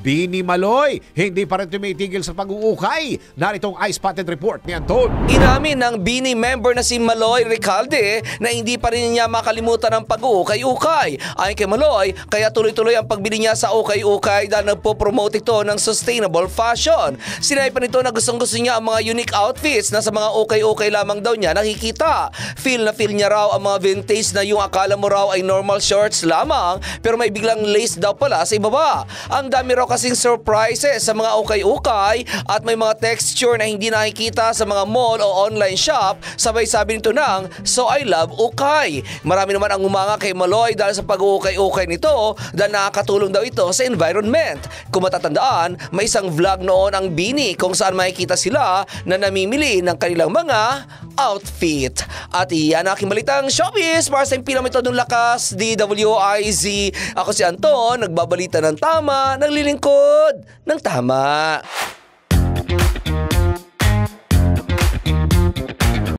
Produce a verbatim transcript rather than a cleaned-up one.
Bini Maloy, hindi pa rin tumitigil sa pag-uukay. Naritong Eye Spotted Report ni Anton. Inamin ng Bini member na si Maloy Recalde na hindi pa rin niya makalimutan ang pag-uukay-ukay. Ayon kay Maloy, kaya tuloy-tuloy ang pagbili niya sa ukay-ukay dahil nagpo-promote ito ng sustainable fashion. Sinabi pa nito na gustong-gusto niya ang mga unique outfits na sa mga ukay-ukay lamang daw niya nakikita. Feel na feel niya raw ang mga vintage na yung akala mo raw ay normal shorts lamang pero may biglang lace daw pala sa ibaba. Ang dami raw kasing surprises sa mga ukay-ukay at may mga texture na hindi nakikita sa mga mall o online shop. Sabay sabi nito ng, "So I love ukay." Marami naman ang umanga kay Maloy dahil sa pag-ukay-ukay nito dahil nakakatulong daw ito sa environment. Kung matatandaan, may isang vlog noon ang Bini kung saan makikita sila na namimili ng kanilang mga outfit. At iyan ang aking balitang showbiz para sa pinakamitodong lakas, D W I Z. Ako si Anton, nagbabalita ng tama, naglilingkod ng tama.